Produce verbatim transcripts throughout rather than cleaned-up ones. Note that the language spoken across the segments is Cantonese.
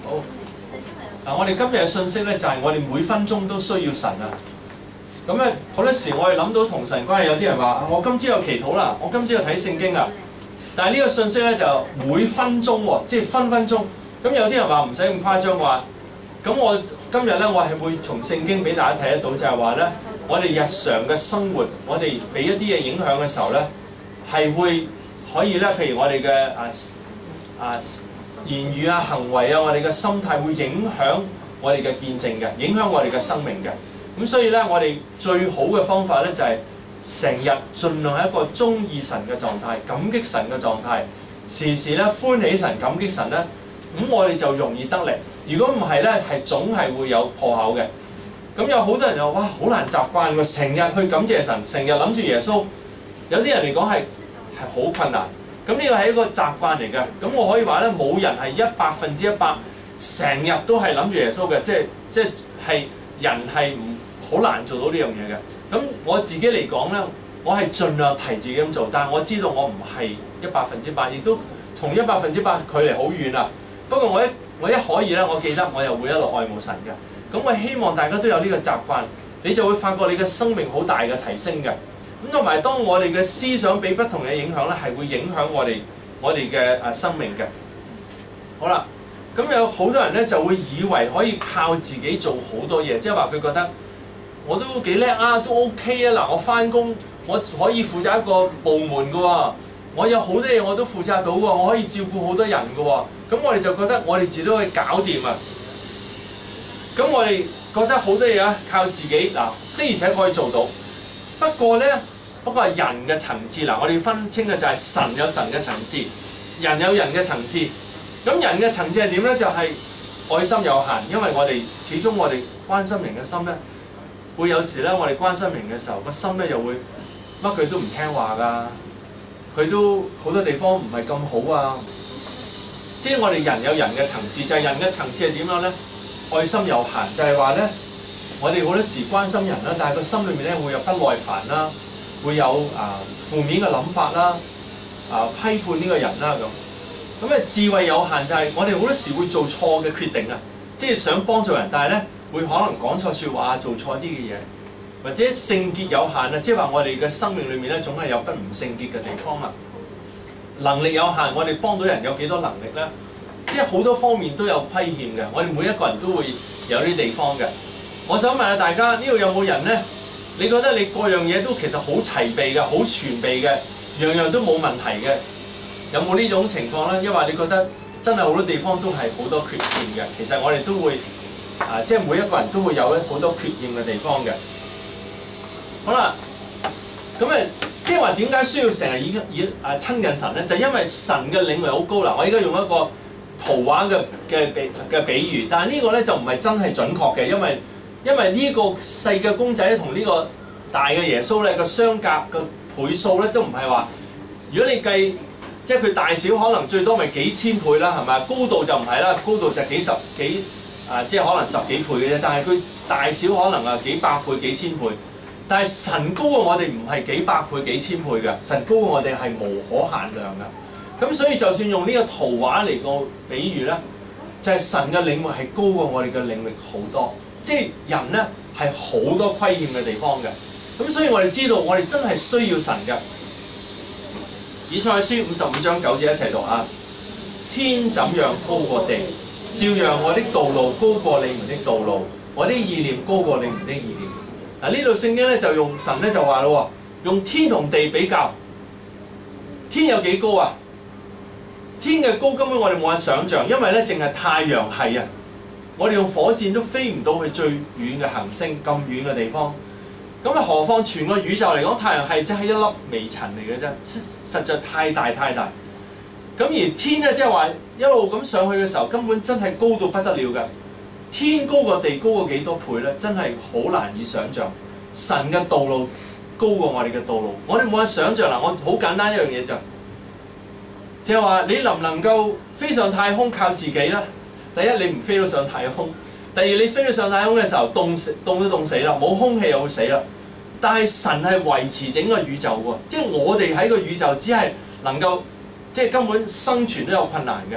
好。嗱，我哋今日嘅信息咧就係我哋每分鐘都需要神啊。咁咧好多時我哋諗到同神關係，有啲人話：我今朝有祈禱啦，我今朝有睇聖經啊。但係呢個信息咧就每分鐘喎，即係分分鐘。咁有啲人話唔使咁誇張話。咁我今日咧我係會從聖經俾大家睇得到，就係話咧我哋日常嘅生活，我哋俾一啲嘢影響嘅時候咧，係會可以咧，譬如我哋嘅啊啊言語啊、行為啊，我哋嘅心態會影響我哋嘅見證嘅，影響我哋嘅生命嘅。咁所以咧，我哋最好嘅方法咧就係成日盡量係一個鍾意神嘅狀態、感激神嘅狀態，時時咧歡喜神、感激神咧，咁我哋就容易得力。如果唔係咧，係總係會有破口嘅。咁有好多人就話：哇，好難習慣喎！成日去感謝神，成日諗住耶穌。有啲人嚟講係係好困難。咁呢個係一個習慣嚟嘅。咁我可以話咧，冇人係一百分之一百成日都係諗住耶穌嘅，即係即係係人係唔好難做到呢樣嘢嘅。咁我自己嚟講咧，我係盡量提自己咁做，但係我知道我唔係一百分之百，亦都同一百分之百距離好遠啊。不過我一我一可以咧，我記得我又會一路愛慕神嘅。咁我希望大家都有呢個習慣，你就會發覺你嘅生命好大嘅提升嘅。咁同埋當我哋嘅思想俾不同嘅影響咧，係會影響我哋我哋嘅誒生命嘅。好啦，咁有好多人咧就會以為可以靠自己做好多嘢，即係話佢覺得我都幾叻啊，都 OK 啊。嗱，我返工我可以負責一個部門嘅喎，我有好多嘢我都負責到喎，我可以照顧好多人嘅喎。咁我哋就覺得我哋自己都可以搞掂啊！咁我哋覺得好多嘢啊，靠自己嗱，的而且確可以做到。不過咧，不過係人嘅層次嗱，我哋要分清嘅就係神有神嘅層次，人有人嘅層次。咁人嘅層次係點咧？就係、是、愛心有限，因為我哋始終我哋關心人嘅心咧，會有時咧，我哋關心人嘅時候，個心咧又會乜佢都唔聽話㗎，佢都好多地方唔係咁好啊。即係我哋人有人嘅層次，就係、是、人嘅層次係點樣咧？愛心有限，就係話咧，我哋好多時關心人啦，但係個心裏面咧會有不耐煩啦，會有啊、呃、負面嘅諗法啦，啊、呃、批判呢個人啦咁。咁咧智慧有限就係我哋好多時會做錯嘅決定啊，即係想幫助人，但係咧會可能講錯説話，做錯啲嘅嘢，或者聖潔有限啊，即係話我哋嘅生命裏面咧總係有不唔聖潔嘅地方啊。能力有限，我哋幫到人有幾多能力咧？即係好多方面都有虧欠嘅，我哋每一個人都會有啲地方嘅。我想問下大家，呢度有冇人咧？你覺得你各樣嘢都其實好齊備嘅，好全備嘅，樣樣都冇問題嘅，有冇呢種情況咧？因為你覺得真係好多地方都係好多缺陷嘅，其實我哋都會啊，即係每一個人都會有好多缺陷嘅地方嘅。好啦，咁誒。即係話點解需要成日以以啊親近神咧？就係、因為神嘅領域好高啦。我而家用一個圖畫嘅嘅比嘅比喻，但係呢個咧就唔係真係準確嘅，因為因為呢個細嘅公仔咧同呢個大嘅耶穌咧個相隔嘅倍數咧都唔係話，如果你計即係佢大小可能最多咪幾千倍啦，係咪？高度就唔係啦，高度就幾十幾啊，即係可能十幾倍嘅啫。但係佢大小可能啊幾百倍、幾千倍。但係神高過我哋唔係幾百倍、幾千倍嘅，神高過我哋係無可限量嘅。咁所以就算用呢個圖畫嚟個比喻咧，就係、是、神嘅領域係高過我哋嘅領域好多。即係人咧係好多虧欠嘅地方嘅。咁所以我哋知道我哋真係需要神嘅。以賽亞書五十五章九節一齊讀啊！天怎樣高過地，照樣我的道路高過你們的道路，我的意念高過你們的意念。嗱，呢度聖經咧就用神咧就話咯喎，用天同地比較，天有幾高啊？天嘅高根本我哋冇法想像，因為咧淨係太陽系啊，我哋用火箭都飛唔到去最遠嘅行星咁遠嘅地方，咁啊何況全個宇宙嚟講，太陽系只係一粒微塵嚟嘅啫，實在太大太大。咁而天咧即係話一路咁上去嘅時候，根本真係高到不得了嘅。天高過地高過幾多倍咧？真係好難以想像。神嘅道路高過我哋嘅道路，我哋冇法想像啦。我好簡單一樣嘢就，就係話你能唔能夠飛上太空靠自己咧？第一你唔飛到上太空，第二你飛到上太空嘅時候凍死凍都凍死啦，冇空氣又會死啦。但係神係維持整個宇宙喎，即係我哋喺個宇宙只係能夠即係根本生存都有困難嘅。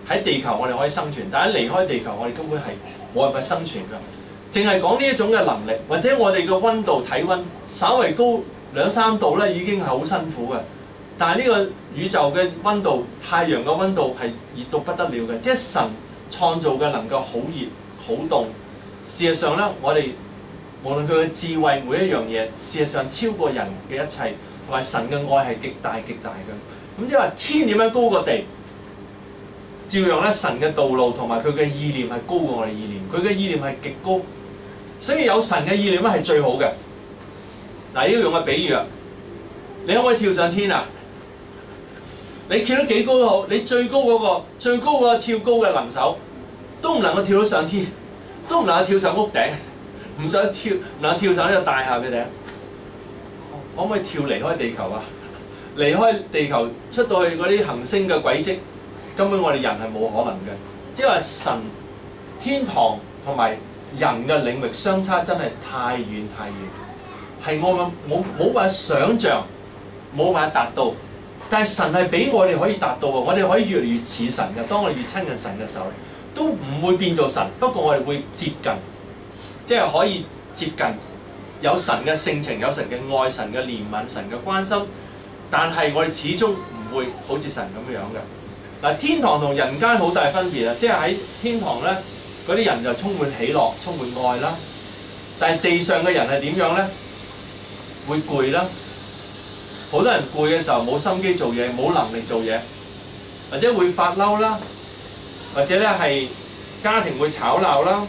喺地球我哋可以生存，但係離開地球我哋根本係冇辦法生存㗎。淨係講呢一種嘅能力，或者我哋嘅溫度體溫稍為高兩三度咧，已經係好辛苦嘅。但係呢個宇宙嘅溫度，太陽嘅溫度係熱到不得了嘅，即係神創造嘅能夠好熱好凍。事實上咧，我哋無論佢嘅智慧每一樣嘢，事實上超過人嘅一切，同埋神嘅愛係極大極大嘅。咁即係話天點樣高過地？照樣咧，神嘅道路同埋佢嘅意念係高過我哋意念，佢嘅意念係極高，所以有神嘅意念咧係最好嘅。嗱，呢個用個比喻啊，你可唔可以跳上天啊？你跳得幾高都好，你最高嗰個最高嗰個跳高嘅能手都唔能夠跳到上天，都唔能夠跳上屋頂，唔想跳，唔能夠跳上呢個大廈嘅頂，可唔可以跳離開地球啊？離開地球出到去嗰啲行星嘅軌跡，根本我哋人係冇可能嘅。即係話神天堂同埋人嘅領域相差真係太遠太遠，係我冇冇辦法想像，冇辦法達到。但係神係俾我哋可以達到嘅，我哋可以越嚟越似神嘅。當我哋越親近神嘅時候，都唔會變做神，不過我哋會接近，即係可以接近有神嘅性情，有神嘅愛，神嘅憐憫，神嘅關心。但係我哋始終唔會好似神咁樣嘅。嗱，天堂同人間好大分別啊！即係喺天堂咧，嗰啲人就充滿喜樂、充滿愛啦。但係地上嘅人係點樣咧？會攰啦。好多人攰嘅時候冇心機做嘢，冇能力做嘢，或者會發嬲啦，或者咧係家庭會吵鬧啦，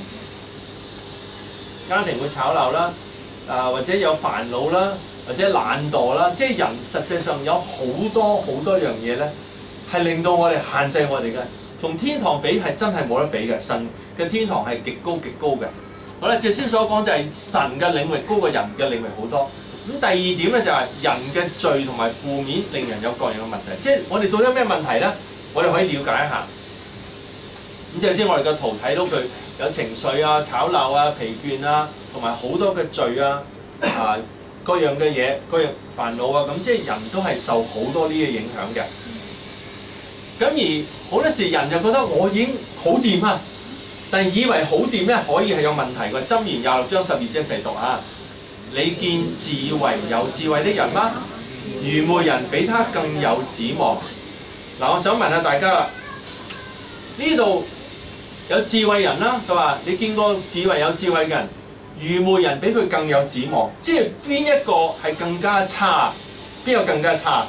家庭會吵鬧啦，啊或者有煩惱啦，或者懶惰啦，即係人實際上有好多好多樣嘢咧，係令到我哋限制我哋嘅。同天堂比係真係冇得比嘅，神嘅天堂係極高極高嘅。好啦，頭先所講就係神嘅領域高過人嘅領域好多。咁第二點咧就係人嘅罪同埋負面令人有各樣嘅問題，即係我哋到底有咩問題咧？我哋可以了解一下。咁頭先我哋個圖睇到佢有情緒啊、吵鬧啊、疲倦啊，同埋好多嘅罪啊、啊各樣嘅嘢、各樣煩惱啊，咁即係人都係受好多呢啲影響嘅。咁而好多時人就覺得我已經好掂啊，但係以為好掂咧可以係有問題嘅。箴言廿六章十二節一齊讀啊！你見自以為有智慧的人嗎？愚昧人比他更有指望。嗱，我想問下大家啦，呢度有智慧人啦，佢話你見過智慧有智慧嘅人，愚昧人比佢更有指望。即係邊一個係更加差？邊個更加差？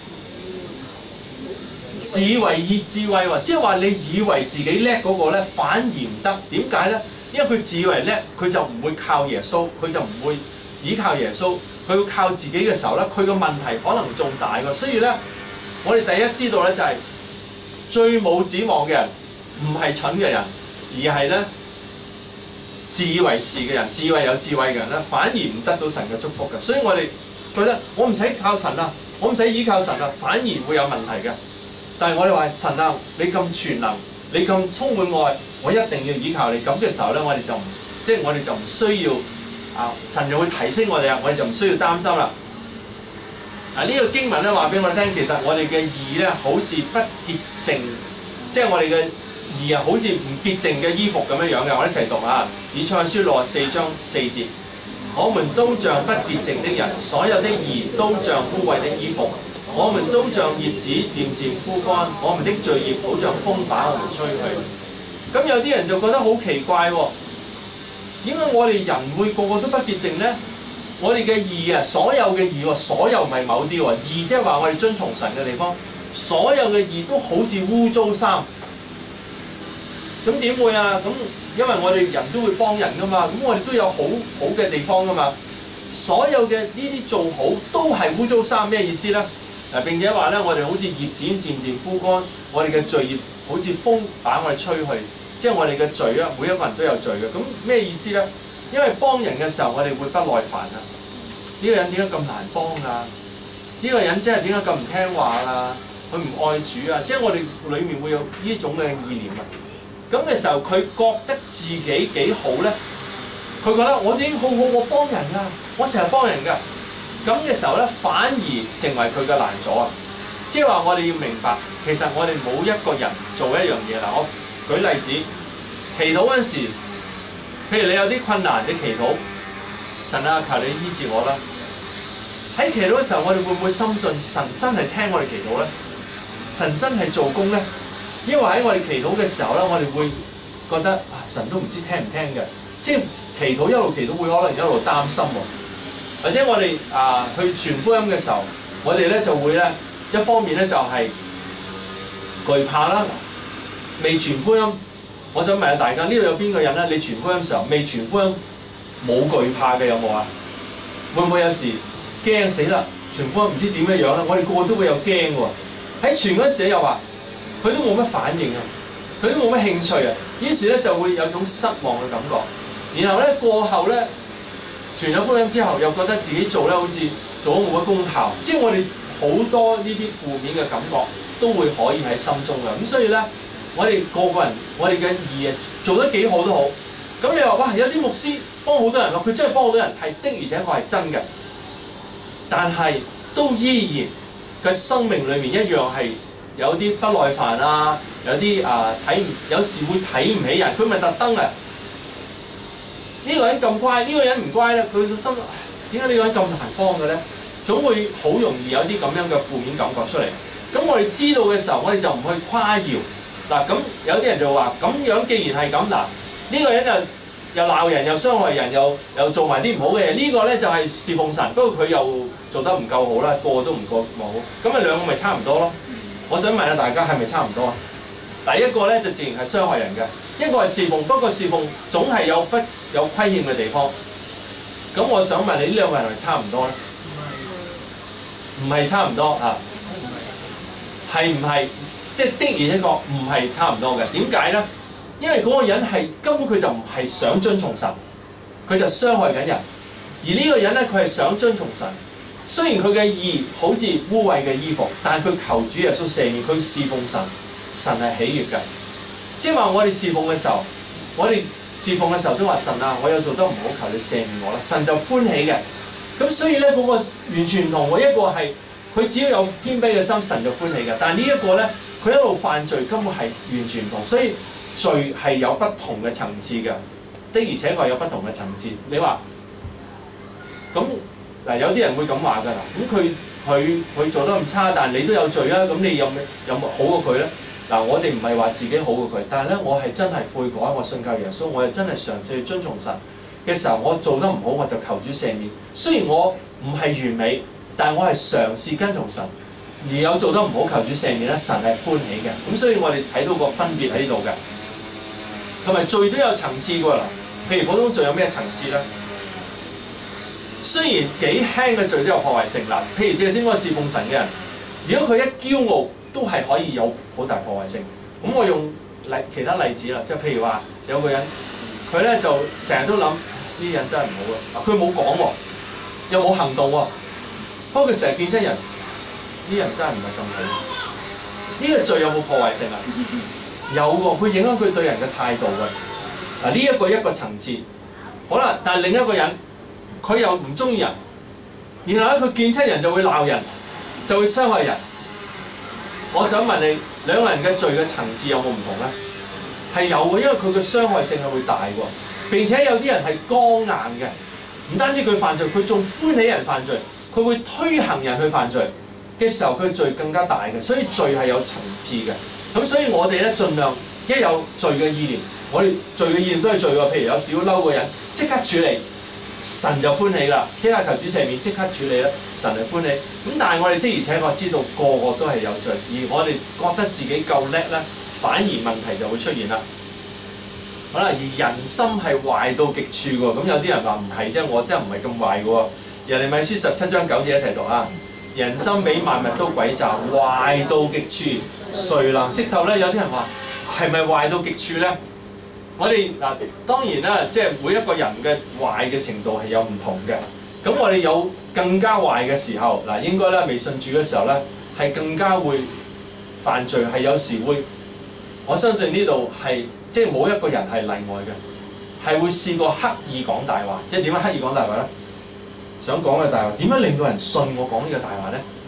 自以為以智慧喎，即係話你以為自己叻嗰個咧，反而唔得。點解咧？因為佢自以為叻，佢就唔會靠耶穌，佢就唔會依靠耶穌，佢要靠自己嘅時候咧，佢個問題可能仲大㗎。所以咧，我哋第一知道咧就係、是、最冇指望嘅人，唔係蠢嘅人，而係咧自以為是嘅人，自以為有智慧嘅人咧，反而唔得到神嘅祝福嘅。所以我哋覺得我唔使靠神啊，我唔使依靠神啊，反而會有問題嘅。但係我哋話神啊，你咁全能，你咁充滿愛，我一定要依靠你。咁嘅時候咧，我哋就唔即係我哋就唔需要。啊！神就會提升我哋啊，我哋就唔需要擔心啦。啊！呢、這個經文咧話俾我哋聽，其實我哋嘅義咧好似不潔淨，即係我哋嘅義啊，好似唔潔淨嘅衣服咁樣樣嘅。我哋一齊讀啊！以賽亞書六十四章四節，我們都像不潔淨的人，所有的義都像污穢的衣服，我們都像葉子漸漸枯乾，我們的罪孽好像風把我們吹去。咁有啲人就覺得好奇怪喎。點解我哋人會個個都不潔淨呢？我哋嘅義啊，所有嘅義喎，所有唔係某啲喎，義即係話我哋遵從神嘅地方，所有嘅義都好似污糟衫。咁點會啊？咁因為我哋人都會幫人噶嘛，咁我哋都有好好嘅地方噶嘛。所有嘅呢啲做好都係污糟衫，咩意思呢？嗱，並且話咧，我哋好似葉子漸漸枯乾，我哋嘅罪孽好似風把我哋吹去。即係我哋嘅罪啊，每一個人都有罪嘅。咁咩意思咧？因為幫人嘅時候，我哋會不耐煩啊。呢個人點解咁難幫啊？呢個人真係點解咁唔聽話啊？佢唔愛主啊！即係我哋裏面會有呢種嘅意念啊。咁嘅時候，佢覺得自己幾好咧？佢覺得我已經好好，我幫人㗎，我成日幫人㗎。咁嘅時候咧，反而成為佢嘅難阻啊！ 即係話我哋要明白，其實我哋冇一個人做一樣嘢啦。我舉例子，祈禱嗰陣時，譬如你有啲困難，你祈禱，神啊，求你醫治我啦。喺祈禱嘅時候，我哋會唔會深信神真係聽我哋祈禱咧？神真係做工咧？因為喺我哋祈禱嘅時候咧，我哋會覺得啊，神都唔知聽唔聽嘅，即係祈禱一路祈禱會可能一路擔心喎，或者我哋啊去傳福音嘅時候，我哋咧就會咧一方面咧就係懼怕啦，未傳福音。我想問下大家，呢度有邊個人咧？你傳福音嘅時候未傳福音冇懼怕嘅有冇啊？會唔會有時驚死啦？傳福音唔知點樣樣咧？我哋個個都會有驚喎。喺傳嗰陣時又話佢都冇乜反應啊，佢都冇乜興趣啊，於是咧就會有種失望嘅感覺。然後咧過後咧傳咗福音之後，又覺得自己做咧好似做咗冇乜功效，即係我哋好多呢啲負面嘅感覺都會可以喺心中嘅。咁所以咧，我哋個個人我哋嘅義啊做得幾好都好。咁你話哇，有啲牧師幫好多人咯，佢真係幫好多人，係的而且確係真嘅。但係都依然嘅生命裏面一樣係有啲不耐煩啊，有啲啊睇唔，有時會睇唔起人，佢咪特登啊？呢個人咁乖，呢個人唔乖咧，佢個心點解呢個人咁難幫嘅咧？總會好容易有啲咁樣嘅負面感覺出嚟。咁我哋知道嘅時候，我哋就唔去誇耀嗱。咁有啲人就話：咁樣既然係咁嗱，呢個人又又鬧人，又傷害人，又又做埋啲唔好嘅嘢，呢個咧就係侍奉神，不過佢又做得唔夠好啦，個個都唔夠好，咁啊兩個咪差唔多咯。我想問下大家係咪差唔多啊？第一個咧就自然係傷害人嘅，一個係侍奉，不過侍奉總係有不有虧欠嘅地方。咁我想問你呢兩個人係咪差唔多咧？唔係差唔多啊？係唔係？即係的而且確唔係差唔多嘅。點解咧？因為嗰個人係根本佢就唔係想遵從神，佢就傷害緊人。而呢個人咧，佢係想遵從神。雖然佢嘅義好似污穢嘅衣服，但係佢求主耶穌赦免，佢侍奉神，神係喜悅嘅。即係話我哋侍奉嘅時候，我哋侍奉嘅時候都話神啊，我有做得唔好，求你赦免我啦，神就歡喜嘅。咁所以咧，嗰個完全唔同喎。一個係佢只要有謙卑嘅心，神就歡喜嘅。但係呢一個咧，佢一路犯罪，根本係完全唔同。所以罪係有不同嘅層次嘅，的而且確有不同嘅層次。你話咁？嗱，有啲人會咁話㗎啦，咁佢佢佢做得咁差，但係你都有罪啊，咁你有咩有冇好過佢咧？嗱，我哋唔係話自己好過佢，但係咧，我係真係悔改，我信靠耶穌，我係真係嘗試去遵從神嘅時候，我做得唔好，我就求主赦免。雖然我唔係完美，但係我係嘗試跟從神，而有做得唔好，求主赦免咧，神係歡喜嘅。咁所以我哋睇到個分別喺度嘅，同埋罪都有層次㗎啦。譬如普通罪有咩層次咧？雖然幾輕嘅罪都有破壞性啦，譬如正先嗰個侍奉神嘅人，如果佢一驕傲，都係可以有好大破壞性。咁我用例其他例子啦，即係譬如話有個人，佢咧就成日都諗呢啲人真係唔好啦，佢冇講喎，又冇行動喎，不過佢成日見親人，呢人真係唔係咁好。呢個罪有冇破壞性啊？有喎，佢影響佢對人嘅態度嘅。嗱，呢一個一個層次，好啦，但係另一個人。佢又唔中意人，然後咧佢見親人就會鬧人，就會傷害人。我想問你，兩個人嘅罪嘅層次有冇唔同咧？係有嘅，因為佢嘅傷害性係會大喎。並且有啲人係剛硬嘅，唔單止佢犯罪，佢仲歡喜人犯罪，佢會推行人去犯罪嘅時候，佢罪更加大嘅。所以罪係有層次嘅。咁所以我哋咧盡量一有罪嘅意念，我哋罪嘅意念都係罪喎。譬如有少嬲嘅人，即刻處理。神就歡喜啦，即刻求主赦免，即刻處理啦，神係歡喜。咁但係我哋的而且確知道個個都係有罪，而我哋覺得自己夠叻咧，反而問題就會出現啦。好啦，而人心係壞到極處喎，咁有啲人話唔係啫，我真係唔係咁壞嘅喎。耶利米書十七章九節一齊讀啊！人心比萬物都詭詐，壞到極處，誰能識透咧？有啲人話係咪壞到極處咧？我哋嗱當然啦，即係每一個人嘅壞嘅程度係有唔同嘅。咁我哋有更加壞嘅時候，嗱應該咧未信主嘅時候咧，係更加會犯罪，係有時會。我相信呢度係即係冇一個人係例外嘅，係會試過刻意講大話。即係點樣刻意講大話咧？想講嘅大話點樣令到人信我講呢個大話咧？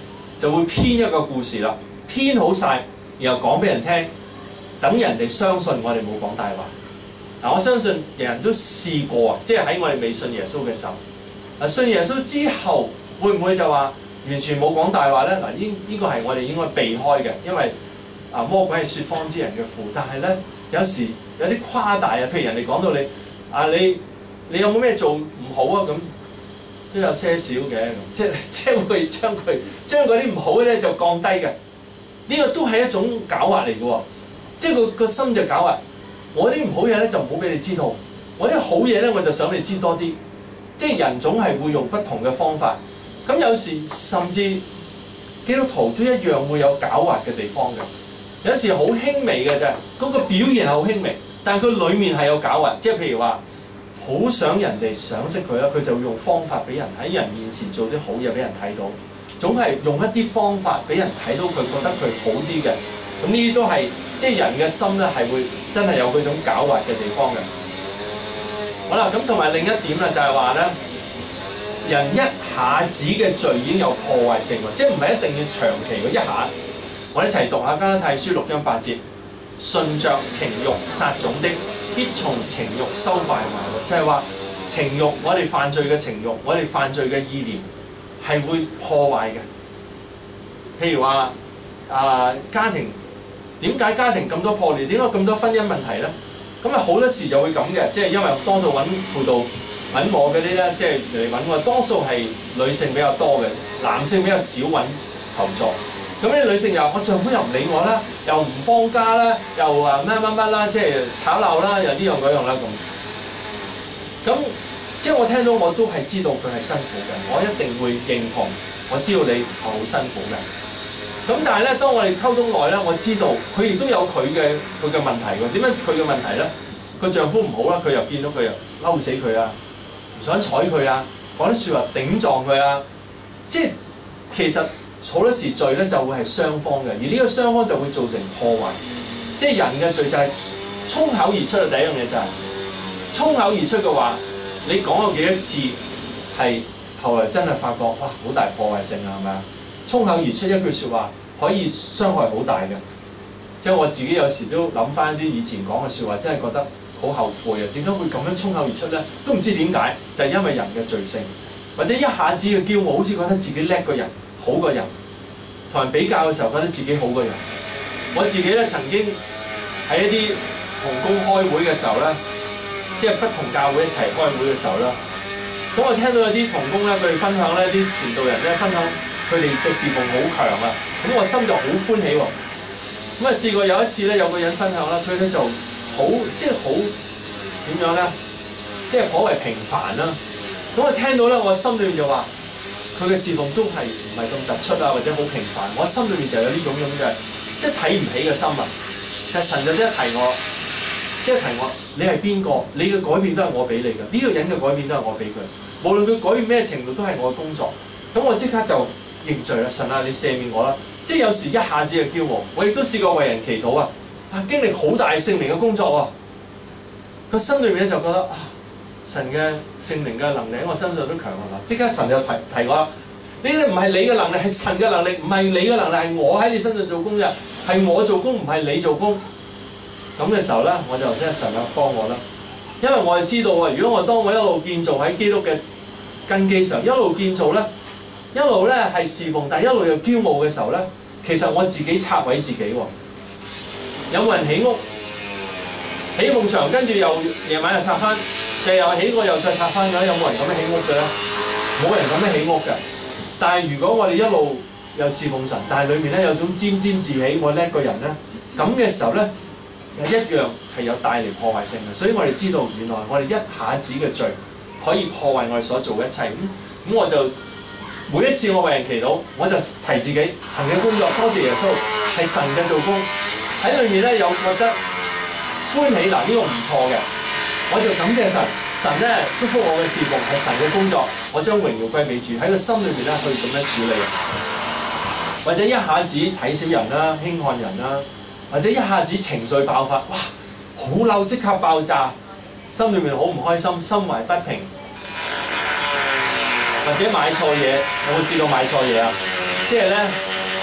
就會編一個故事啦，編好晒，然後講俾人聽，等人哋相信我哋冇講大話。嗱，我相信人人都試過啊，即係喺我哋未信耶穌嘅時候。嗱，信耶穌之後，會唔會就話完全冇講大話咧？嗱，呢呢個係我哋應該避開嘅，因為啊魔鬼係説謊之人嘅父。但係咧，有時有啲誇大啊，譬如人哋講到你啊，你你有冇咩做唔好啊？咁都有些少嘅，即係即係會將佢將嗰啲唔好嘅咧就降低嘅。呢個都係一種狡猾嚟嘅喎，即係個個心就狡猾。我啲唔好嘢咧就唔好俾你知道，我啲好嘢咧我就想你知多啲。即係人總係會用不同嘅方法。咁有時甚至基督徒都一樣會有狡猾嘅地方嘅。有時好輕微嘅啫，嗰個表現係好輕微，但係佢裡面係有狡猾。即係譬如話，好想人哋賞識佢啦，佢就會用方法俾人喺人面前做啲好嘢俾人睇到，總係用一啲方法俾人睇到佢覺得佢好啲嘅。咁呢啲都係即係人嘅心咧，係會真係有嗰種狡猾嘅地方嘅。好啦，咁同埋另一點啦，就係話咧，人一下子嘅罪已經有破壞性喎，即係唔係一定要長期嘅一下。我哋一齊讀下加拉太書六章八節，順着情慾撒種的，必從情慾收敗壞。就係話情慾，我哋犯罪嘅情慾，我哋犯罪嘅意念係會破壞嘅。譬如話啊、呃，家庭點解家庭咁多破裂？點解咁多婚姻問題咧？咁啊好多時就會咁嘅，即係因為多數揾輔導揾我嗰啲咧，即係嚟揾我，多數係女性比較多嘅，男性比較少揾求助。咁啲女性又我丈夫又唔理我啦，又唔幫家啦，又話乜乜乜啦，即係炒鬧啦，又呢樣嗰樣啦咁。咁即係我聽到我都係知道佢係辛苦嘅，我一定會認同，我知道你係好辛苦嘅。咁但係咧，當我哋溝通耐咧，我知道佢亦都有佢嘅佢嘅問題喎。點樣佢嘅問題咧？佢丈夫唔好啦，佢又見到佢又嬲死佢啊，唔想睬佢啊，講啲説話頂撞佢啊。即係其實好多時罪咧就會係雙方嘅，而呢個雙方就會造成破壞。即係人嘅罪就係衝口而出嘅。第一樣嘢就係、是、衝口而出嘅話，你講過幾多次係後來真係發覺哇好大破壞性啊，係咪啊？衝口而出一句説話可以傷害好大嘅，即係我自己有時都諗翻啲以前講嘅説話，真係覺得好後悔啊！點解會咁樣衝口而出咧？都唔知點解，就係、是、因為人嘅罪性，或者一下子嘅驕傲，好似覺得自己叻個人、好個人，同人比較嘅時候覺得自己好個人。我自己咧曾經喺一啲同工開會嘅時候咧，即係不同教會一齊開會嘅時候啦，咁我聽到有啲同工咧，佢哋分享咧，啲傳道人咧分享。佢哋嘅侍奉好強啊！咁我心就好歡喜喎。咁啊試過有一次咧，有個人分享啦，佢咧就好即係好點樣咧，即係頗為平凡啦。咁我聽到咧，我心裏面就話佢嘅侍奉都係唔係咁突出啊，或者好平凡。我心裏面就有呢種咁嘅即係睇唔起嘅心啊。其實神就即係提我，即係提我，你係邊個？你嘅改變都係我俾你嘅，呢個人嘅改變都係我俾佢。無論佢改變咩程度，都係我嘅工作。咁我即刻就認罪啦！神啊，你赦免我啦！即係有時一下子嘅驕傲，我亦都試過為人祈禱啊！啊，經歷好大聖靈嘅工作喎，個心裏面咧就覺得啊，神嘅聖靈嘅能力喺我身上都強啦！即刻神就提提我啦，呢啲唔係你嘅能力，係神嘅能力，唔係你嘅能力，係我喺你身上做工嘅，係我做工，唔係你做工。咁嘅時候咧，我就即係神啊幫我啦，因為我係知道啊，如果我當我一路建造喺基督嘅根基上，一路建造咧。一路咧係侍奉，但係一路又驕傲嘅時候咧，其實我自己拆毀自己喎。有冇人起屋？起埲牆，跟住又夜晚又拆翻，又又起過又再拆翻嘅，有冇人咁樣起屋嘅咧？冇人咁樣起屋嘅。但係如果我哋一路又侍奉神，但係裏面咧有種沾沾自喜，我叻個人咧，咁嘅時候咧，又一樣係有帶嚟破壞性嘅。所以我哋知道原來我哋一下子嘅罪可以破壞我哋所做嘅一切。咁、嗯、咁我就。每一次我為人祈禱，我就提自己神嘅工作，多謝耶穌係神嘅做工喺裏面咧，有覺得歡喜嗱，呢、這個唔錯嘅，我就感謝神，神咧祝福我嘅事奉係神嘅工作，我將榮耀歸俾主，喺個心裏面咧去咁樣處理，或者一下子睇小人啦、輕看人啦，或者一下子情緒爆發，哇，好嬲即刻爆炸，心裏面好唔開心，心懷不平。或者買錯嘢，有冇試過買錯嘢啊？即係咧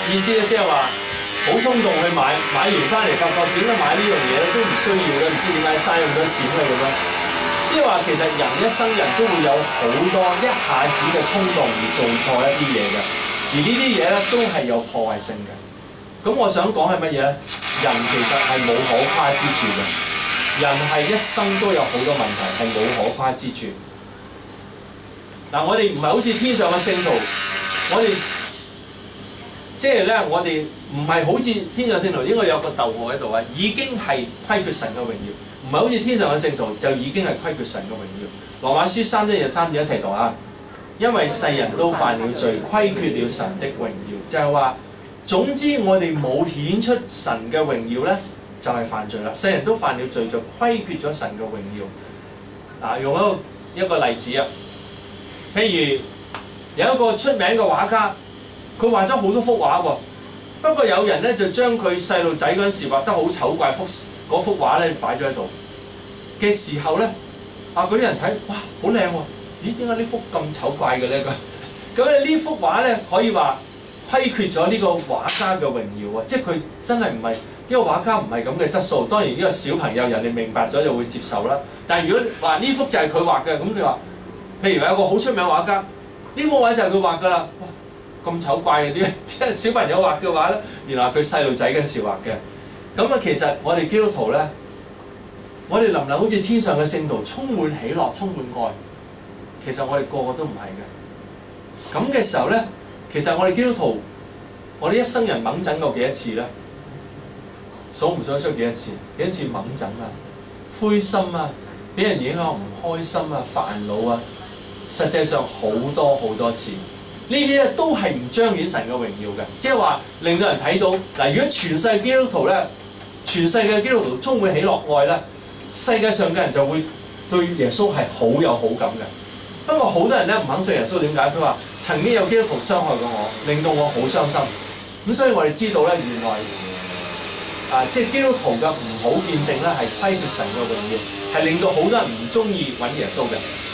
意思咧即係話好衝動去買，買完翻嚟發覺點解買呢樣嘢咧都唔需要嘅，唔知點解嘥咁多錢嘅咁樣。即係話其實人一生人都會有好多一下子嘅衝動而做錯一啲嘢嘅，而呢啲嘢咧都係有破壞性嘅。咁我想講係乜嘢咧？人其實係冇可誇之處嘅，人係一生都有好多問題係冇可誇之處。嗱，我哋唔係好似天上嘅聖徒，我哋即係咧，我哋唔係好似天上聖徒，應該有個逗號喺度啊，已經係虧缺神嘅榮耀，唔係好似天上嘅聖徒就已經係虧缺神嘅榮耀。羅馬書三章廿三節一齊讀啊！因為世人都犯了罪，虧缺了神的榮耀，就係話。總之，我哋冇顯出神嘅榮耀咧，就係、是、犯罪啦。世人都犯了罪，就虧缺咗神嘅榮耀。嗱、啊，用一個一個例子啊，譬如有一個出名嘅畫家，佢畫咗好多幅畫喎。不過有人咧就將佢細路仔嗰陣時畫得好醜怪幅嗰幅畫咧擺咗喺度嘅時候咧，啊嗰啲人睇，哇，好靚喎！咦，點解呢幅咁醜怪嘅咧？咁咁你呢幅畫咧可以話虧缺咗呢個畫家嘅榮耀啊！即係佢真係唔係呢個畫家唔係咁嘅質素。當然呢個小朋友人哋明白咗就會接受啦。但係如果話呢幅就係佢畫嘅，咁你話，譬如有一個好出名畫家，呢幅畫就係佢畫㗎啦。哇，咁醜怪嘅啲，即係小朋友畫嘅畫咧，原來佢細路仔嗰時畫嘅。咁啊，其實我哋基督徒咧，我哋能唔能好似天上嘅聖徒充滿喜樂、充滿愛？其實我哋個個都唔係嘅。咁嘅時候咧。其實我哋基督徒，我哋一生人掹整過幾多次咧？數唔數得出幾多次？幾多次掹整啊？灰心啊，俾人影響唔開心啊，煩惱啊，實際上好多好多次。呢啲咧都係唔彰顯神嘅榮耀嘅，即係話令到人睇到嗱。如果全世界基督徒咧，全世界基督徒充滿喜樂愛咧，世界上嘅人就會對耶穌係好有好感嘅。不過好多人咧唔肯信耶穌，點解？佢話曾經有基督徒傷害過我，令到我好傷心。咁所以我哋知道咧，原來啊，即係基督徒嘅唔好見證咧，係虧缺神嘅榮耀，係令到好多人唔中意揾耶穌嘅。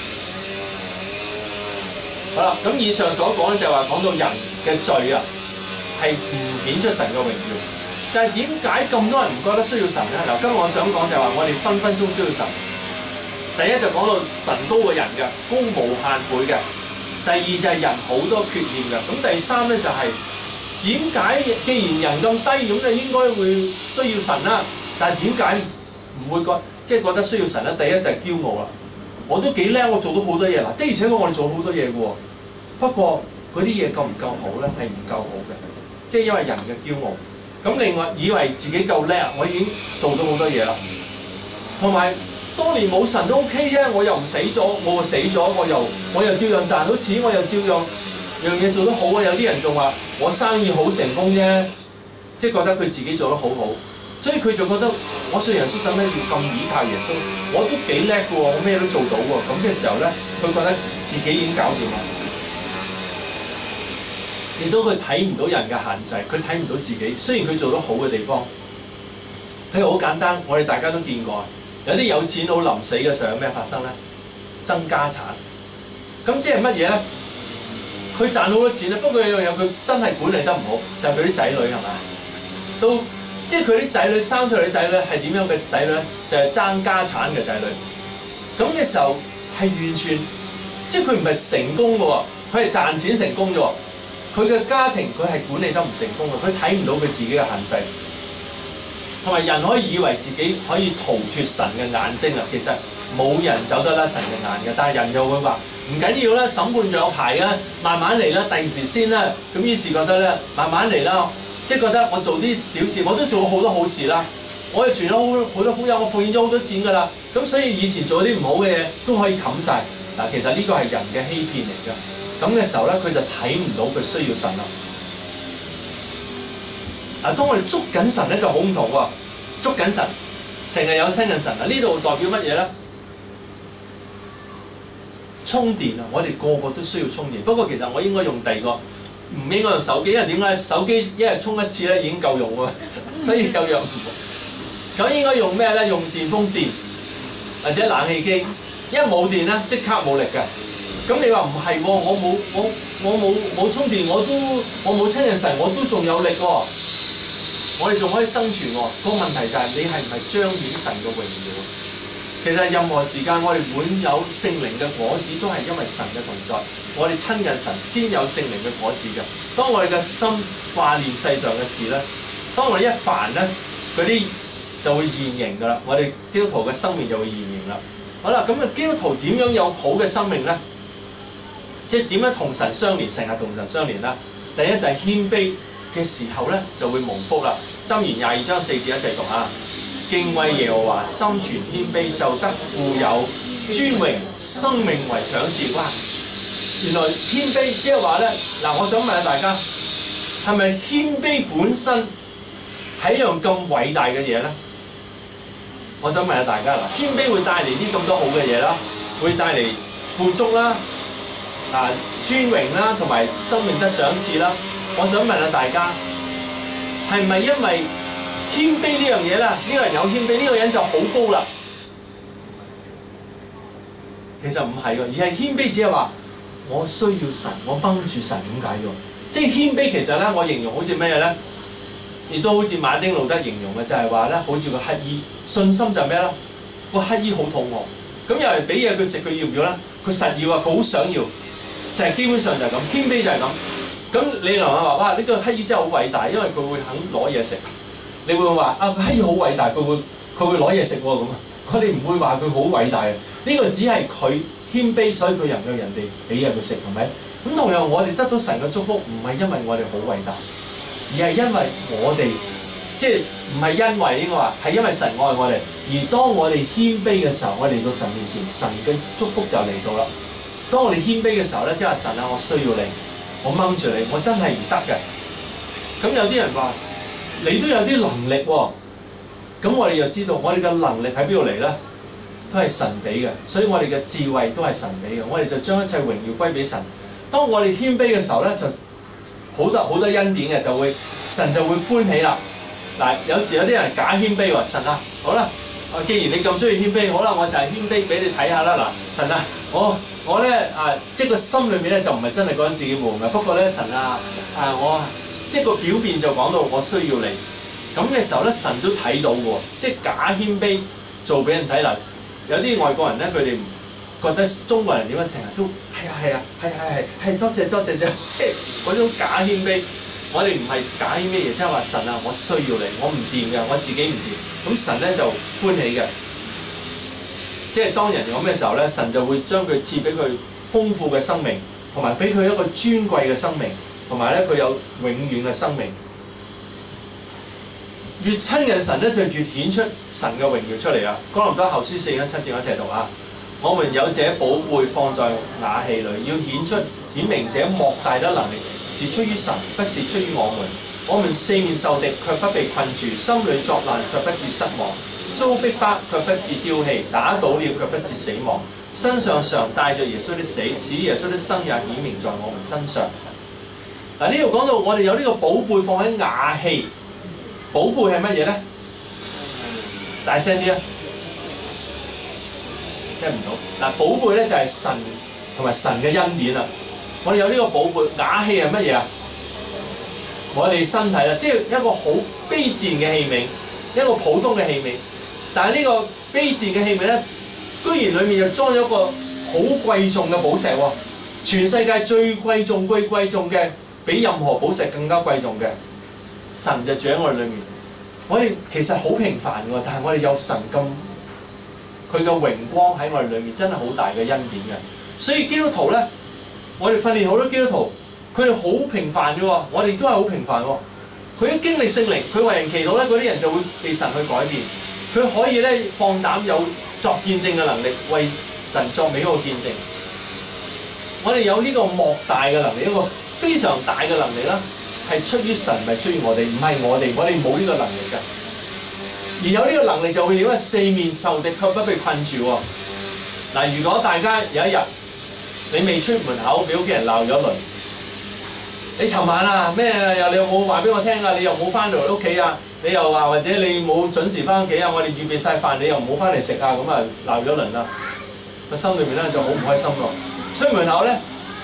好啦，咁以上所講咧就係話講到人嘅罪啊，係唔顯出神嘅榮耀。但係點解咁多人唔覺得需要神咧？嗱，今日我想講就係話我哋分分鐘需要神。第一就講到神高過人嘅，高無限倍嘅。第二就係人好多缺陷嘅。咁第三咧就係點解既然人咁低，咁就應該會需要神啦。但係點解唔會覺即係覺得需要神咧？第一就係驕傲啦。我都幾叻，我做到好多嘢啦。的而且確我哋做好多嘢嘅喎。不過嗰啲嘢夠唔夠好咧？係唔夠好嘅。即係因為人嘅驕傲。咁另外以為自己夠叻，我已經做到好多嘢啦。同埋。當年冇神都 OK 啫，我又唔死咗，我死咗，我又我又照樣賺到錢，我又照樣樣嘢做得好啊！有啲人仲話我生意好成功啫，即係覺得佢自己做得好好，所以佢就覺得我信耶穌使咩要咁倚靠耶穌？我都幾叻嘅喎，我咩都做到喎。咁嘅時候咧，佢覺得自己已經搞掂啦，亦都佢睇唔到人嘅限制，佢睇唔到自己。雖然佢做得好嘅地方，譬如好簡單，我哋大家都見過。有啲有錢佬臨死嘅時候有咩發生咧？爭家產。咁即係乜嘢咧？佢賺好多錢咧，不過有樣嘢佢真係管理得唔好，就係佢啲仔女係咪？都即係佢啲仔女生出嚟啲仔女係點樣嘅仔女咧？就係、是、爭家產嘅仔女。咁嘅時候係完全，即係佢唔係成功嘅喎，佢係賺錢成功啫喎。佢嘅家庭佢係管理得唔成功嘅，佢睇唔到佢自己嘅限制。同埋人可以以為自己可以逃脫神嘅眼睛啊，其實冇人走得甩神嘅眼嘅。但係人就會話唔緊要啦，審判仲有排啊，慢慢嚟啦，第時先啦。咁於是覺得咧，慢慢嚟啦，即係覺得我做啲小事，我都做咗好多好事啦，我又傳咗好好多福音，我奉獻咗好多錢㗎啦。咁所以以前做啲唔好嘅嘢都可以冚晒。嗱，其實呢個係人嘅欺騙嚟㗎。咁嘅時候咧，佢就睇唔到佢需要神啦。嗱，當我哋捉緊神咧就好唔同喎，捉緊神，成日有親近神啊！呢度代表乜嘢咧？充電啊！我哋個個都需要充電。不過其實我應該用第二個，唔應該用手機，因為點解？手機一日充一次咧已經夠用喎，所以夠用。咁應該用咩咧？用電風扇或者冷氣機，因為冇電咧即刻冇力嘅。咁你話唔係喎？我冇我我冇冇充電，我都我冇親近神，我都仲有力喎、哦，我哋仲可以生存喎、哦。個問題就係你係唔係彰顯神嘅榮耀？其實任何時間我哋滿有聖靈嘅果子，都係因為神嘅同在。我哋親近神先有聖靈嘅果子嘅。當我哋嘅心掛念世上嘅事咧，當我哋一煩咧，嗰啲就會現形噶啦。我哋基督徒嘅生命就會現形啦。好啦，咁啊基督徒點樣有好嘅生命咧？即係點樣同神相連，成日同神相連啦？第一就係謙卑嘅時候咧，就會蒙福啦。箴言廿二章四節一齊讀啊！敬畏耶和華，心存謙卑，就得富有尊榮，生命為賞賜。哇！原來謙卑即係話咧，嗱，我想問下大家，係咪謙卑本身係一樣咁偉大嘅嘢咧？我想問下大家啦，謙卑會帶嚟啲咁多好嘅嘢啦，會帶嚟富足啦、啊尊榮啦，同埋生命得賞賜啦。我想問下大家，係咪因為謙卑呢樣嘢啦？呢個人有謙卑，呢個人就好高啦。其實唔係喎，而係謙卑只係話我需要神，我幫住神咁解喎。即係謙卑其實咧，我形容好似咩咧？亦都好似馬丁路德形容嘅，就係話咧，好似個乞兒，信心就係咩咧？個乞兒好肚餓，咁有人俾嘢佢食，佢要唔要咧？佢實要啊，佢好想要，就係、是、基本上就係咁。謙卑就係咁。咁你諗下話，哇！呢、這個乞兒真係好偉大，因為佢會肯攞嘢食。你會唔會話啊？個乞兒好偉大，佢會佢會攞嘢食喎咁啊？我哋唔會話佢好偉大嘅。呢、這個只係佢謙卑，所以佢能夠人哋俾嘢佢食，係咪？咁同樣我哋得到神嘅祝福，唔係因為我哋好偉大，而係因為我哋即係唔係因為應該話係因為神愛我哋。而當我哋謙卑嘅時候，我哋到神面前，神嘅祝福就嚟到啦。當我哋謙卑嘅時候咧，即係話神啊，我需要你，我掹住你，我真係唔得嘅。咁有啲人話你都有啲能力喎、哦，咁我哋就知道我哋嘅能力喺邊度嚟咧？都係神俾嘅，所以我哋嘅智慧都係神俾嘅。我哋就將一切榮耀歸俾神。當我哋謙卑嘅時候咧，就好多好多恩典嘅，就會神就會歡喜啦。嗱，有時有啲人假謙卑話神啊，好啦。啊！既然你咁中意謙卑，好啦，我就係謙卑俾你睇下啦。嗱，神啊，我我咧啊，即係個心裏面咧就唔係真係覺得自己冇嘅。不過咧，神啊，啊我即係個表面就講到我需要你。咁嘅時候咧，神都睇到嘅喎，即係假謙卑做俾人睇啦。有啲外國人咧，佢哋覺得中國人點解成日都係啊係啊係係係係多謝多謝啫，即係嗰種假謙卑。我哋唔係假謙卑嘢，即係話神啊，我需要你，我唔掂嘅，我自己唔掂。咁神咧就歡喜嘅，即係當人咁嘅時候咧，神就會將佢賜俾佢豐富嘅生命，同埋俾佢一個尊貴嘅生命，同埋咧佢有永遠嘅生命。越親近神咧，就越顯出神嘅榮耀出嚟啦。哥林多後書四章七節我一齊讀啊！我們有這寶貝放在瓦器裏，要顯出顯明這莫大的能力是出於神，不是出於我們。我們四面受敵，卻不被困住；心裏作難，卻不致失望；遭逼迫，卻不致丟棄；打倒了，卻不致死亡。身上常帶着耶穌的死，使耶穌的生也顯明在我們身上。嗱，呢度講到我哋有呢個寶貝放喺瓦器，寶貝係乜嘢咧？大聲啲啊！聽唔到。嗱，寶貝咧就係神同埋神嘅恩典啦。我哋有呢個寶貝，瓦器係乜嘢啊？我哋身體啦，即係一個好卑賤嘅器皿，一個普通嘅器皿。但係呢個卑賤嘅器皿咧，居然裡面又裝咗一個好貴重嘅寶石喎！全世界最貴重、最貴重嘅，比任何寶石更加貴重嘅，神就住喺我哋裏面。我哋其實好平凡喎，但係我哋有神咁，佢嘅榮光喺我哋裏面，真係好大嘅恩典嘅。所以基督徒咧，我哋訓練好多基督徒。佢哋好平凡嘅喎，我哋都係好平凡喎。佢一經歷聖靈，佢為人祈禱咧，嗰啲人就會被神去改變。佢可以咧放膽有作見證嘅能力，為神作美好嘅見證。我哋有呢個莫大嘅能力，一個非常大嘅能力啦，係出於神，唔係出於我哋，唔係我哋，我哋冇呢個能力嘅。而有呢個能力就會點啊？四面受敵，卻不被困住喎。嗱，如果大家有一日你未出門口，俾屋企人鬧咗一輪。你尋晚啊咩又你有冇話俾我聽啊？你又冇翻到嚟屋企啊？你又話或者你冇準時翻屋企啊？我哋預備晒飯，你又冇翻嚟食啊？咁啊鬧咗輪啦，個心裏面咧就好唔開心咯。出門口咧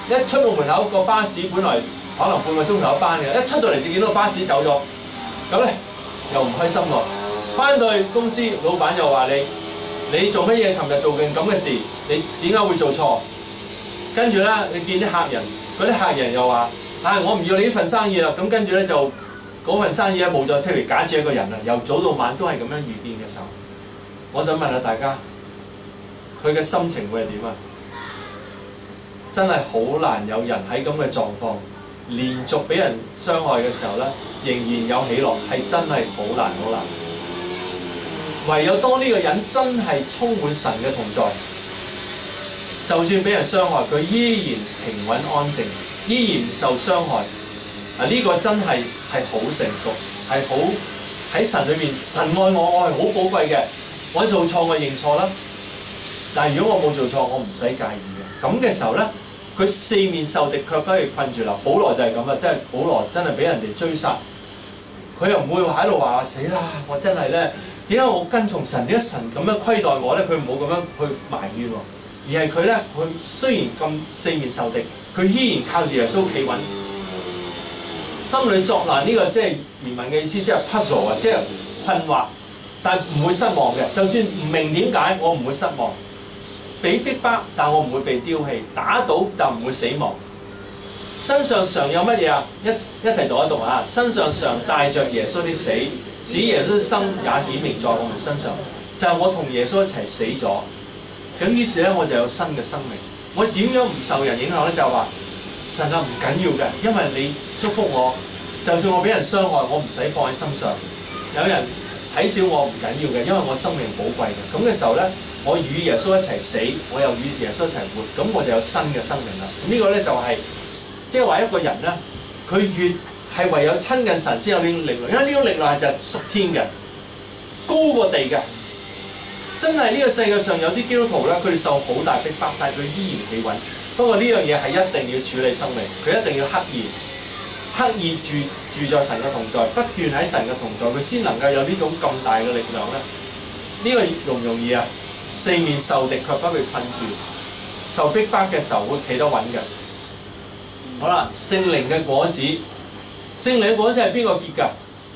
一出到門口個巴士本來可能半個鐘頭一班嘅，一出到嚟就見到個巴士走咗，咁咧又唔開心喎。翻到去公司，老闆又話你：你做乜嘢？尋日做件咁嘅事，你點解會做錯？跟住咧，你見啲客人，嗰啲客人又話：啊，我唔要你呢份生意啦！咁跟住咧就嗰份生意咧冇咗出嚟，假設一個人啦，由早到晚都係咁樣遇見嘅時候，我想問下大家，佢嘅心情會係點啊？真係好難有人喺咁嘅狀況，連續俾人傷害嘅時候咧，仍然有喜樂，係真係好難好難。唯有當呢個人真係充滿神嘅同在，就算俾人傷害，佢依然平穩安靜，依然唔受傷害。啊，呢個真係係好成熟，係好喺神裏面，神愛我，我係好寶貴嘅。我做錯我認錯啦，但係如果我冇做錯，我唔使介意嘅。咁嘅時候咧，佢四面受敵，卻不被困住啦。保羅就係咁啦，即係保羅真係俾人哋追殺，佢又唔會話喺度話死啦，我真係咧點解我跟從神，點解神咁樣虧待我咧？佢唔好咁樣去埋怨喎，而係佢咧，佢雖然咁四面受敵，佢依然靠住耶穌企穩，心裏作難。呢個即係原文嘅意思，即係 puzzle 啊，即係困惑，但係唔會失望嘅。就算唔明點解，我唔會失望。被逼迫，但我唔會被丟棄；打倒就唔會死亡。身上常有乜嘢啊？一一齊讀一讀啊！身上常帶着耶穌的死，使耶穌的生也顯明在我們身上。就係、是、我同耶穌一齊死咗，咁於是咧我就有新嘅生命。我點樣唔受人影響咧？就係、是、話神啊，唔緊要嘅，因為你祝福我，就算我俾人傷害，我唔使放喺心上。有人睇小我唔緊要嘅，因為我生命寶貴嘅。咁嘅時候咧。我與耶穌一齊死，我又與耶穌一齊活，咁我就有新嘅生命啦。咁呢個咧就係即係話一個人咧，佢越係唯有親近神先有呢種力量，因為呢種力量係就係屬天嘅，高過地嘅。真係呢個世界上有啲基督徒咧，佢哋受好大逼迫，但係佢依然企穩。不過呢樣嘢係一定要處理生命，佢一定要刻意刻意住住在神嘅同在，不斷喺神嘅同在，佢先能夠有呢種咁大嘅力量咧。呢、這個容唔容易啊？四面受敵卻不被困住，受逼迫嘅時候會企得穩嘅。好啦，聖靈嘅果子，聖靈嘅果子係邊個結㗎？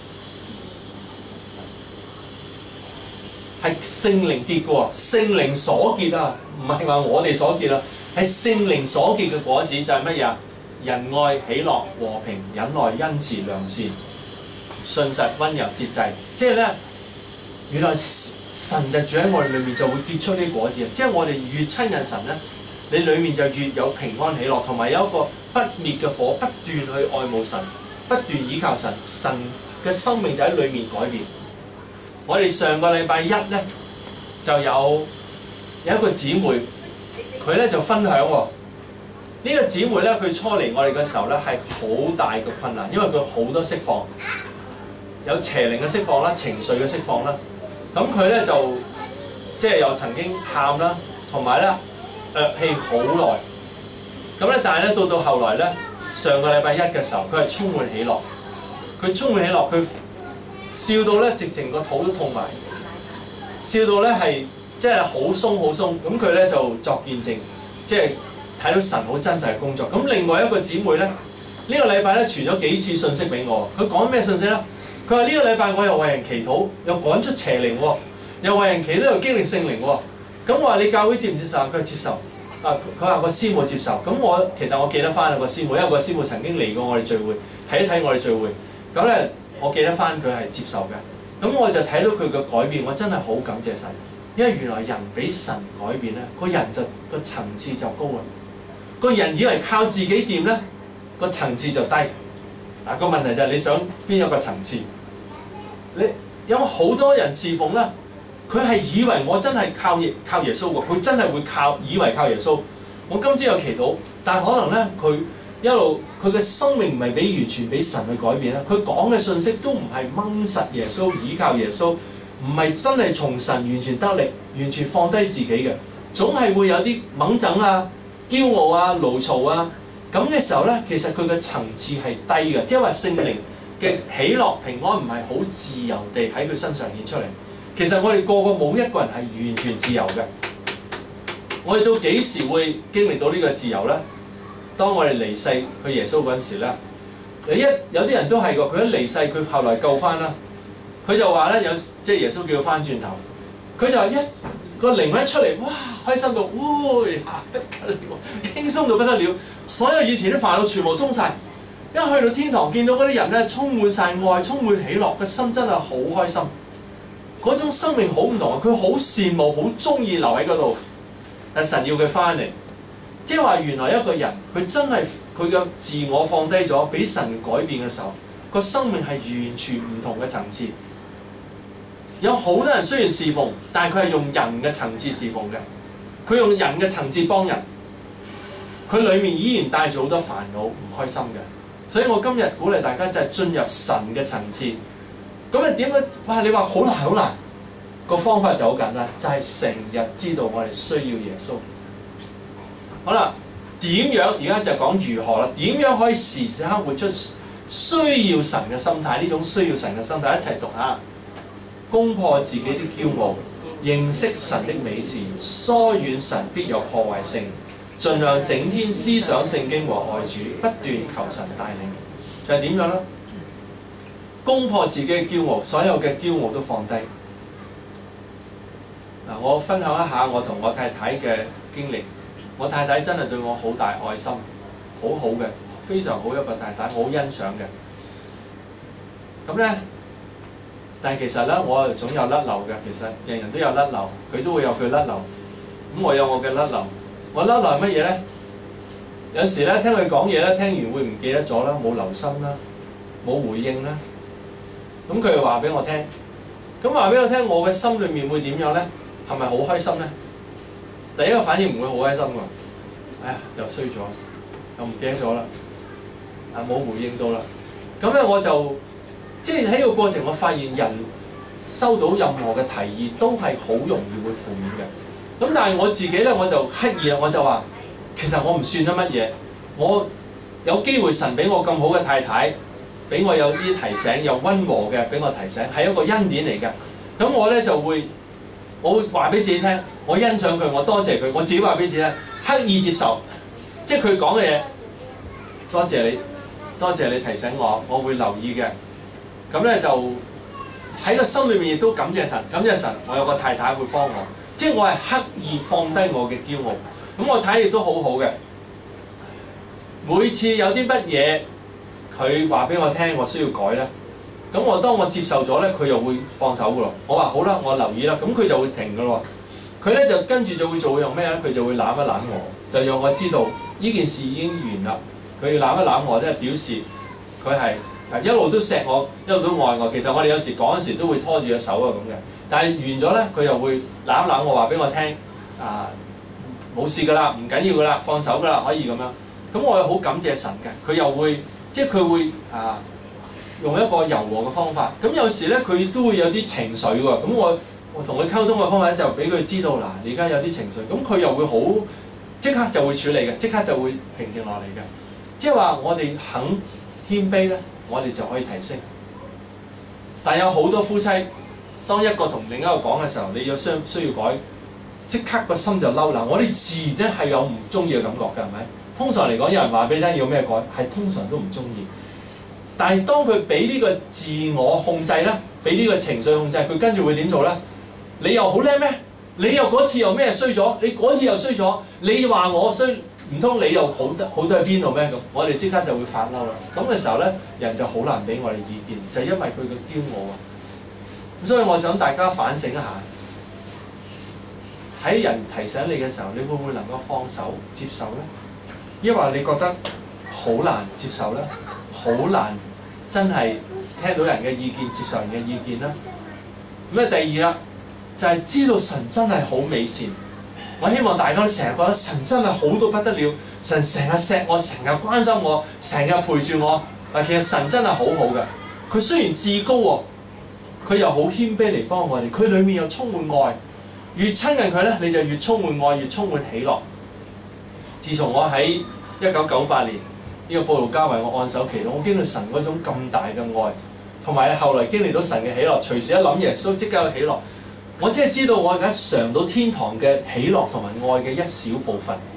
係聖靈結嘅喎，聖靈所結啊，唔係話我哋所結啊，係聖靈所結嘅果子就係乜嘢啊？仁愛、喜樂、和平、忍耐、恩慈、良善、信實、溫柔、節制，即係咧。原來神就住喺我哋裏面，就會結出呢啲果子。即係我哋越親近神咧，你裏面就越有平安喜樂，同埋有一個不滅嘅火，不斷去愛慕神，不斷倚靠神，神嘅生命就喺裏面改變。我哋上個禮拜一咧就有有一個姊妹，佢咧就分享喎。呢個姊妹咧，佢初嚟我哋嘅時候咧係好大嘅困難，因為佢好多釋放，有邪靈嘅釋放啦，情緒嘅釋放啦。咁佢咧就即係又曾經喊啦，同埋咧噁氣好耐。咁咧，但係咧到到後來咧，上個禮拜一嘅時候，佢係充滿喜樂。佢充滿喜樂，佢笑到咧直情個肚都痛埋，笑到咧係即係好鬆好鬆。咁佢咧就作見證，即係睇到神好真實嘅工作。咁另外一個姊妹咧，呢、呢個禮拜咧傳咗幾次信息俾我。佢講咩信息咧？佢話呢個禮拜我又為人祈禱，又趕出邪靈喎，又為人祈禱又經歷聖靈喎。咁我話你教會接唔接受？佢話接受。啊，佢話個師母接受。咁我其實我記得翻啊個師母，因為個師母曾經嚟過我哋聚會，睇一睇我哋聚會。咁咧我記得翻佢係接受嘅。咁我就睇到佢嘅改變，我真係好感謝神，因為原來人俾神改變咧，個人就個層次就高啦。個人以為靠自己掂咧，個層次就低。嗱，個問題就係你想邊一個層次？你有好多人侍奉啦，佢係以為我真係靠耶靠耶穌喎，佢真係會靠以為靠耶穌。我今朝有祈禱，但係可能咧佢一路佢嘅生命唔係俾完全俾神去改變啦。佢講嘅信息都唔係掹實耶穌，倚靠耶穌，唔係真係從神完全得力，完全放低自己嘅，總係會有啲掹整啊、驕傲啊、勞嘈啊。咁嘅時候咧，其實佢嘅層次係低嘅，即係話聖靈嘅喜樂平安唔係好自由地喺佢身上顯出嚟。其實我哋個個冇一個人係完全自由嘅。我哋到幾時會經歷到呢個自由咧？ 當我哋離世去耶穌嗰陣時咧，你一有啲人都係㗎，佢一離世，佢後來救翻啦，佢就話咧有即係耶穌叫佢翻轉頭，佢就一個靈魂一出嚟，哇開心到，哇嚇不得了，輕鬆到不得了，所有以前啲煩惱全部鬆晒。一去到天堂見到嗰啲人咧，充滿晒愛，充滿喜樂，個心真係好開心。嗰種生命好唔同啊！佢好羨慕，好中意留喺嗰度。但神要佢翻嚟，即係話原來一個人佢真係佢嘅自我放低咗，俾神改變嘅時候，個生命係完全唔同嘅層次。有好多人雖然侍奉，但係佢係用人嘅層次侍奉嘅，佢用人嘅層次幫人，佢裡面依然帶住好多煩惱、唔開心嘅。所以我今日鼓勵大家就係進入神嘅層次。咁你點樣？哇！你話好難好難，個方法就好簡單，就係成日知道我哋需要耶穌。好啦，點樣？而家就講如何啦？點樣可以時時刻活出需要神嘅心態？呢種需要神嘅心態，一齊讀下。攻破自己的驕傲，認識神的美善，疏遠神必有破壞性。盡量整天思想聖經和愛主，不斷求神帶領，就係、是、點樣咧？攻破自己嘅驕傲，所有嘅驕傲都放低。嗱，我分享一下我同我太太嘅經歷。我太太真係對我好大愛心，好好嘅，非常好一個太太，我好欣賞嘅。咁咧，但係其實咧，我總有甩漏嘅。其實人人都有甩漏，佢都會有佢甩漏。咁我有我嘅甩漏。我甩漏係乜嘢咧？有時咧聽佢講嘢咧，聽完會唔記得咗啦，冇留心啦，冇回應啦。咁佢又話俾我聽，咁話俾我聽，我嘅心裏面會點樣咧？係咪好開心咧？第一個反應唔會好開心㗎。哎呀，又衰咗，又唔記得咗啦，啊冇回應到啦。咁咧我就即係喺個過程，我發現人收到任何嘅提議都係好容易會負面嘅。咁但係我自己咧，我就刻意啊，我就話其實我唔算得乜嘢，我有機會神俾我咁好嘅太太，俾我有啲提醒，又溫和嘅俾我提醒，係一個恩典嚟嘅。咁我咧就會，我會話俾自己聽，我欣賞佢，我多謝佢，我自己話俾自己聽，刻意接受，即係佢講嘅嘢，多謝你，多謝你提醒我，我會留意嘅。咁咧就喺個心裏面亦都感謝神，感謝神，我有個太太會幫我。即係我係刻意放低我嘅驕傲，咁我睇亦都好好嘅。每次有啲乜嘢佢話俾我聽，我需要改咧，咁我當我接受咗咧，佢又會放手噶咯。我話好啦，我留意啦，咁佢就會停噶咯。佢咧就跟住就會做用咩咧？佢就會攬一攬我，就讓我知道呢件事已經完啦。佢要攬一攬我，即係表示佢係一路都錫我，一路都愛我。其實我哋有時講嗰時都會拖住隻手啊咁嘅。但係完咗咧，佢又會攬一攬我，話俾我聽，啊冇事㗎啦，唔緊要㗎啦，放手㗎啦，可以咁樣。咁我又好感謝神嘅，佢又會即係佢會啊用一個柔和嘅方法。咁有時咧佢都會有啲情緒喎。咁我我同佢溝通嘅方法咧就俾佢知道嗱，你而家有啲情緒，咁佢又會好即刻就會處理嘅，即刻就會平靜落嚟嘅。即係話我哋肯謙卑咧，我哋就可以提升。但係有好多夫妻。當一個同另一個講嘅時候，你有需需要改，即刻個心就嬲啦。我哋自然咧係有唔中意嘅感覺㗎，係咪？通常嚟講，有人話俾你聽要咩改，係通常都唔中意。但係當佢俾呢個自我控制咧，俾呢個情緒控制，佢跟住會點做咧？你又好叻咩？你又嗰次又咩衰咗？你嗰次又衰咗？你話我衰，唔通你又好得好得喺邊度咩？咁我哋即刻就會發嬲啦。咁嘅時候咧，人就好難俾我哋意見，就係因為佢嘅驕傲啊。咁所以我想大家反省一下，喺人提醒你嘅時候，你會唔會能夠放手接受咧？抑或你覺得好難接受咧？好難真係聽到人嘅意見，接受人嘅意見咧？咁啊，第二啦，就係、是、知道神真係好美善。我希望大家都成日覺得神真係好到不得了，神成日錫我，成日關心我，成日陪住我。但其實神真係好好嘅，佢雖然至高喎。佢又好謙卑嚟幫我哋，佢裏面又充滿愛，越親近佢咧，你就越充滿愛，越充滿喜樂。自從我喺一九九八年呢個佈道家為我按手祈禱，我經歷神嗰種咁大嘅愛，同埋後來經歷到神嘅喜樂，隨時一諗耶穌即刻有喜樂。我只係知道我而家嘗到天堂嘅喜樂同埋愛嘅一小部分，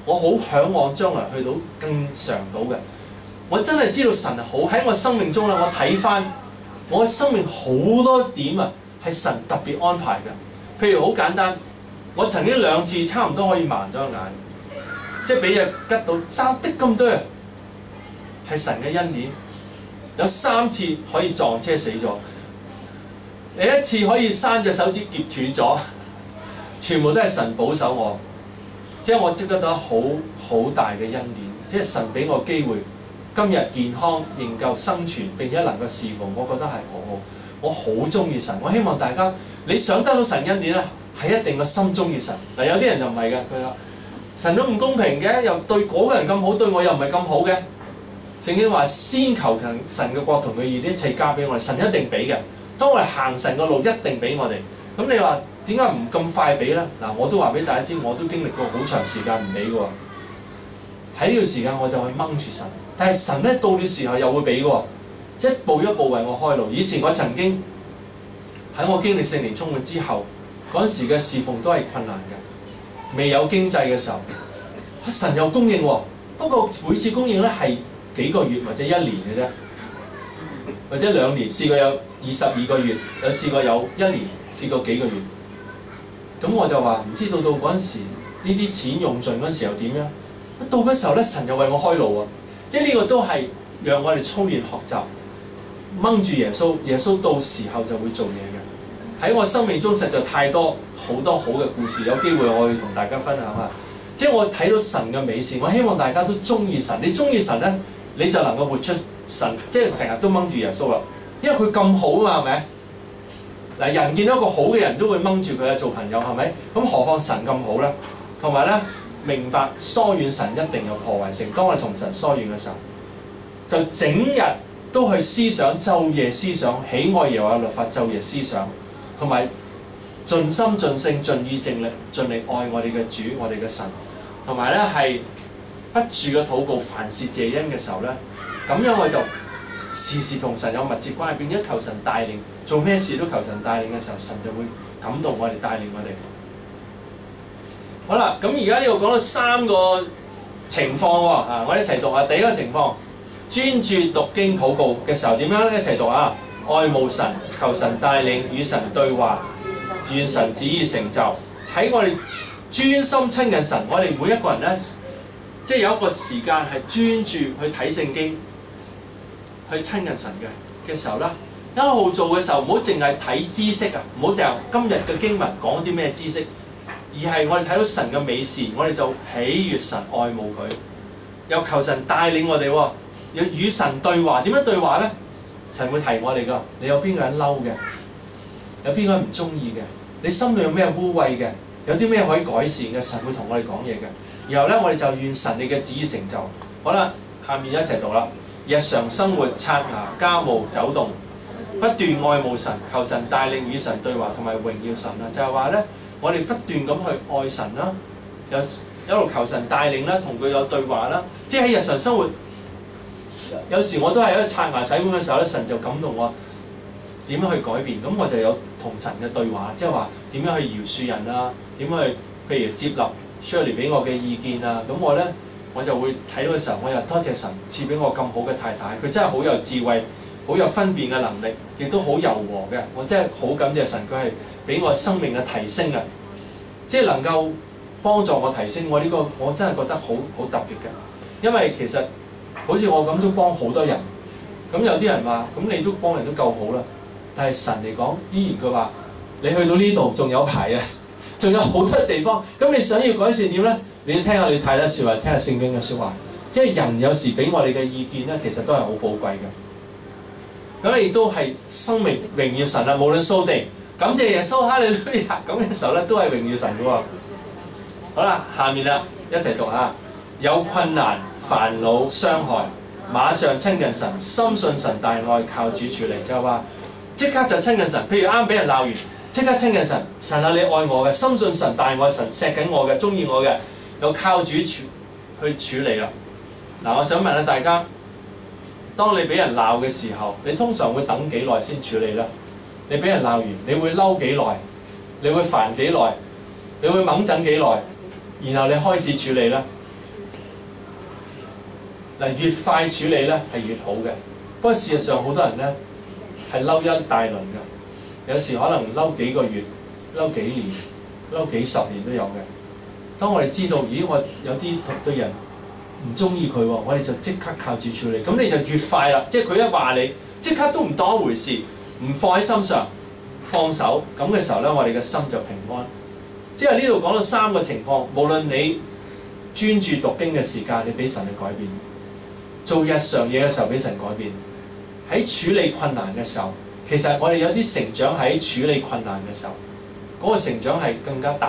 我好嚮往將來去到更上到嘅。我真係知道神好喺我生命中咧，我睇翻我嘅生命好多點啊，係神特別安排嘅。譬如好簡單，我曾經兩次差唔多可以盲咗眼，即係俾隻吉到爭的咁多啊，係神嘅恩典。有三次可以撞車死咗，有一次可以三隻手指夾斷咗，全部都係神保守我，即係我積得到好好大嘅恩典，即係神俾我機會，今日健康仍舊生存並且能夠侍奉，我覺得係好好，我好中意神。我希望大家你想得到神恩典咧，係一定個心中意神。嗱，有啲人就唔係嘅，佢話神都唔公平嘅，又對嗰個人咁好，對我又唔係咁好嘅。聖經話先求神嘅國同佢義，一切加俾我哋，神一定俾嘅。當我哋行神嘅路，一定俾我哋。咁你話點解唔咁快俾咧？嗱，我都話俾大家知，我都經歷過好長時間唔俾嘅喎。喺呢段時間我就去掹住神，但係神咧到了時候又會俾嘅喎，即係一步一步為我開路。以前我曾經喺我經歷聖靈充滿之後，嗰陣時嘅侍奉都係困難嘅，未有經濟嘅時候，神又供應喎。不過每次供應咧係幾個月或者一年嘅啫，或者兩年，試過有二十二個月，有試過有一年，試過幾個月。咁我就話唔知道到嗰陣時呢啲錢用盡嗰陣時候點樣？到嗰時候咧，神又為我開路喎。即係呢個都係讓我哋操練學習，掹住耶穌，耶穌到時候就會做嘢嘅。喺我生命中實在太多好多好嘅故事，有機會我會同大家分享下。即係我睇到神嘅美善，我希望大家都中意神。你中意神咧，你就能夠活出神，即係成日都掹住耶穌啦。因為佢咁好啊嘛，係咪？嗱，人見到一個好嘅人都會掹住佢啊，做朋友係咪？咁何況神咁好咧？同埋咧，明白疏遠神一定有破壞性。當我哋同神疏遠嘅時候，就整日都去思想，晝夜思想，喜愛耶和華律法，晝夜思想，同埋盡心盡性盡意盡力盡力愛我哋嘅主，我哋嘅神，同埋咧係不住嘅禱告，凡事謝恩嘅時候咧，咁樣我就時時同神有密切關係，並且求神帶領，做咩事都求神帶領嘅時候，神就會感動我哋，帶領我哋。好啦，咁而家呢度講到三個情況喎，啊，我哋一齊讀啊。第一個情況，專注讀經禱告嘅時候點樣咧？一齊讀啊！愛慕神，求神帶領，與神對話，願神旨意成就。喺我哋專心親近神，我哋每一個人咧，即係有一個時間係專注去睇聖經，去親近神嘅嘅時候咧，一路做嘅時候，唔好淨係睇知識啊，唔好淨係今日嘅經文講啲咩知識。而係我哋睇到神嘅美善，我哋就喜悅神，愛慕佢，又求神帶領我哋喎，要與神對話。點樣對話咧？神會提我哋㗎。你有邊個人嬲嘅？有邊個人唔中意嘅？你心裏有咩污穢嘅？有啲咩可以改善嘅？神會同我哋講嘢嘅。然後咧，我哋就願神你嘅旨意成就。好啦，下面一齊讀啦。日常生活、刷牙、家務、走動，不斷愛慕神，求神帶領，與神對話，同埋榮耀神啊！就係話咧。我哋不斷咁去愛神啦，有一路求神帶領啦，同佢有對話啦。即係喺日常生活，有時我都係喺度刷牙洗碗嘅時候咧，神就感動我點樣去改變。咁我就有同神嘅對話，即係話點樣去饒恕人啊，點去譬如接納 Shirley 俾我嘅意見啊。咁我咧我就會睇到嘅時候，我又多謝神賜俾我咁好嘅太太，佢真係好有智慧，好有分辨嘅能力，亦都好柔和嘅。我真係好感謝神，佢係俾我生命嘅提升啊！即係能夠幫助我提升我呢個，我真係覺得好好特別嘅。因為其實好似我咁都幫好多人，咁有啲人話：咁你都幫人都夠好啦。但係神嚟講，依然佢話：你去到呢度仲有排啊，仲有好多地方。咁你想要改善點咧？你要聽下你太太説話，聽下聖經嘅説話。即係人有時俾我哋嘅意見咧，其實都係好寶貴嘅。咁亦都係生命榮耀神啊！無論掃地。感謝耶穌，哈利路亞！咁嘅時候咧，都係榮耀神嘅喎。好啦，下面啦，一齊讀下。有困難、煩惱、傷害，馬上親近神，深信神大愛，靠主處理。就係話，即刻就親近神。譬如啱俾人鬧完，即刻親近神。神啊，你愛我嘅，深信神大愛，神錫緊我嘅，中意我嘅，又靠主處去處理啦。嗱，我想問下大家，當你俾人鬧嘅時候，你通常會等幾耐先處理咧？你俾人鬧完，你會嬲幾耐？你會煩幾耐？你會掹陣幾耐？然後你開始處理咧？ 嗱，越快處理咧係越好嘅。不過事實上好多人咧係嬲一大輪嘅，有時可能嬲幾個月、嬲幾年、嬲幾十年都有嘅。當我哋知道，咦，我有啲對人唔中意佢喎，我哋就即刻靠住處理。咁你就越快啦，即係佢一話你，即刻都唔當一回事，唔放喺心上，放手。咁嘅時候咧，我哋嘅心就平安。即係呢度講到三個情況，無論你專注讀經嘅時間，你俾神去改變；做日常嘢嘅時候，俾神改變；喺處理困難嘅時候，其實我哋有啲成長喺處理困難嘅時候，嗰、那個成長係更加大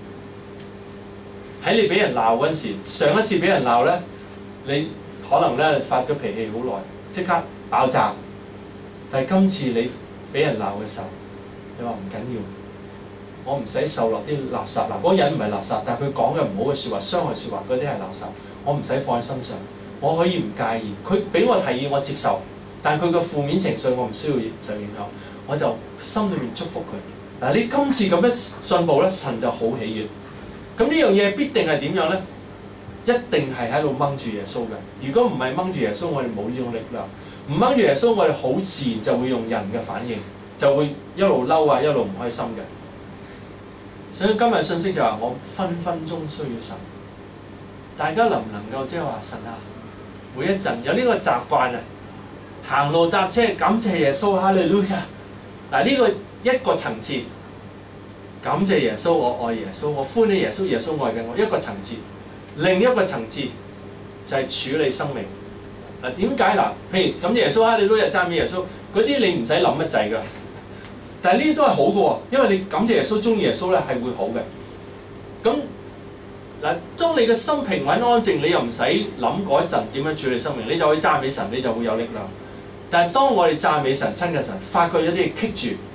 嘅。喺你俾人鬧嗰陣時，上一次俾人鬧咧，你可能咧發咗脾氣好耐，即刻爆炸。但係今次你俾人鬧嘅時候，你話唔緊要，我唔使受落啲垃圾。嗱，嗰個人唔係垃圾，但係佢講嘅唔好嘅説話、傷害説話嗰啲係垃圾，我唔使放喺心上，我可以唔介意。佢俾我提議，我接受，但係佢嘅負面情緒我唔需要受影響，我就心裏面祝福佢。嗱，你今次咁樣進步咧，神就好喜悅。咁呢樣嘢必定係點樣咧？一定係喺度掹住耶穌嘅。如果唔係掹住耶穌，我哋冇呢種力量。唔掹住耶穌，我哋好自然就會用人嘅反應，就會一路嬲啊，一路唔開心嘅。所以今日信息就話我分分鐘需要神。大家能唔能夠即係話神啊？每一陣有呢個習慣啊，行路搭車感謝耶穌，哈利路亞。嗱，呢個一個層次。感謝耶穌，我愛耶穌，我歡喜耶穌，耶穌愛緊我。一個層次，另一個層次就係處理生命。嗱，點解嗱？譬如感謝耶穌，哈利路亞，讚美耶穌，嗰啲你唔使諗乜滯㗎。但係呢啲都係好嘅喎，因為你感謝耶穌、中意耶穌咧係會好嘅。咁嗱，當你嘅心平穩安靜，你又唔使諗嗰一陣點樣處理生命，你就可以讚美神，你就會有力量。但係當我哋讚美神、親近神，發覺有啲嘢棘住。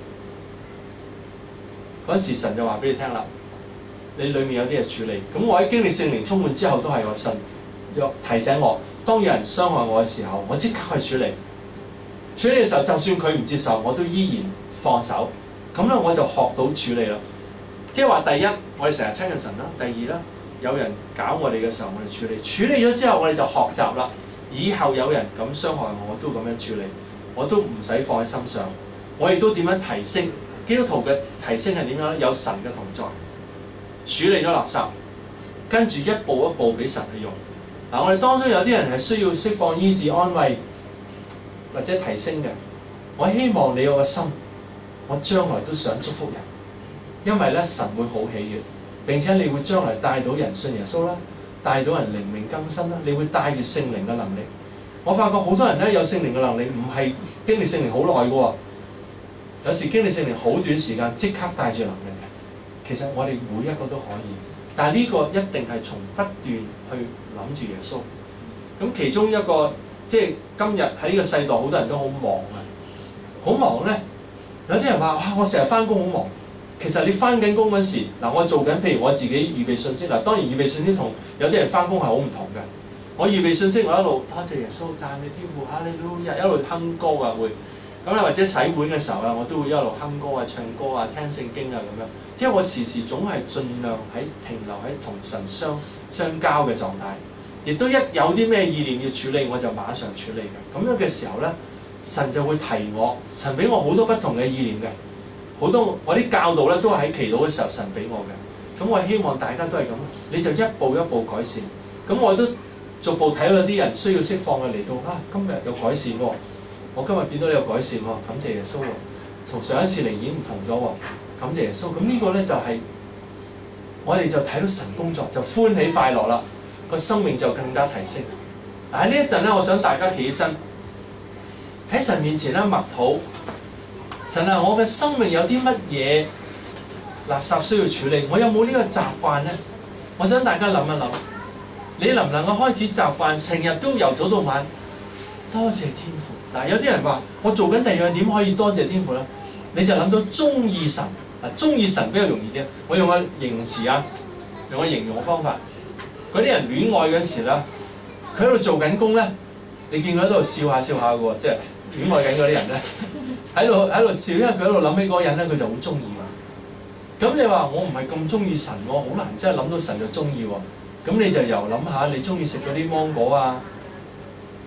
嗰時神就話俾你聽啦，你裏面有啲嘢處理。咁我喺經歷聖靈充滿之後，都係話神又提醒我，當有人傷害我嘅時候，我即刻去處理。處理嘅時候，就算佢唔接受，我都依然放手。咁咧我就學到處理啦。即係話第一，我哋成日親近神啦；第二啦，有人搞我哋嘅時候，我哋處理。處理咗之後，我哋就學習啦。以後有人咁傷害我，我都咁樣處理，我都唔使放喺心上。我亦都點樣提升？基督徒嘅提升係點樣咧？有神嘅同在，處理咗垃圾，跟住一步一步俾神去用。嗱，我哋當中有啲人係需要釋放、醫治、安慰或者提升嘅。我希望你有個心，我將來都想祝福人，因為咧神會好喜悅，並且你會將來帶到人信耶穌啦，帶到人靈命更新啦，你會帶住聖靈嘅能力。我發覺好多人咧有聖靈嘅能力，唔係經歷聖靈好耐嘅喎。有時經歷聖靈好短時間，即刻帶住能力嘅。其實我哋每一個都可以，但係呢個一定係從不斷去諗住耶穌。咁其中一個即係今日喺呢個世代，好多人都好忙啊，好忙咧。有啲人話：哇，我成日翻工好忙。其實你翻緊工嗰時，嗱，我做緊，譬如我自己預備信息，嗱，當然預備信息同有啲人翻工係好唔同嘅。我預備信息，我一路多謝耶穌，讚美天父，哈利路亞，一路哼歌啊會。咁咧或者洗碗嘅時候啊，我都會一路哼歌啊、唱歌啊、聽聖經啊咁樣。即係我時時總係盡量喺停留喺同神相相交嘅狀態，亦都一有啲咩意念要處理，我就馬上處理嘅。咁樣嘅時候咧，神就會提我，神俾我好多不同嘅意念嘅，好多我啲教導咧都係喺祈禱嘅時候神俾我嘅。咁我希望大家都係咁，你就一步一步改善。咁我都逐步睇到有啲人需要釋放嘅嚟到啊，今日有改善喎。我今日見到你有改善喎，感謝耶穌喎。從上一次嚟已經唔同咗喎，感謝耶穌。咁呢個咧就係、是、我哋就睇到神工作，就歡喜快樂啦，個生命就更加提升。嗱，喺呢一陣咧，我想大家企起身喺神面前咧默禱。神啊，我嘅生命有啲乜嘢垃圾需要處理？我有冇呢個習慣咧？我想大家諗一諗，你能唔能夠開始習慣成日都由早到晚多謝天父？嗱，有啲人話我做緊第二樣點可以多謝天父咧？你就諗到中意神，嗱，中意神比較容易啲。我用個形容詞啊，用個形容嘅方法。嗰啲人戀愛嗰陣時啦，佢喺度做緊工咧，你見佢喺度笑下笑下嘅喎，即係戀愛緊嗰啲人咧，喺度喺度笑，因為佢喺度諗起嗰個人咧，佢就好中意㗎。咁你話我唔係咁中意神喎，好難真係諗到神就中意喎。咁你就由諗下你中意食嗰啲芒果啊，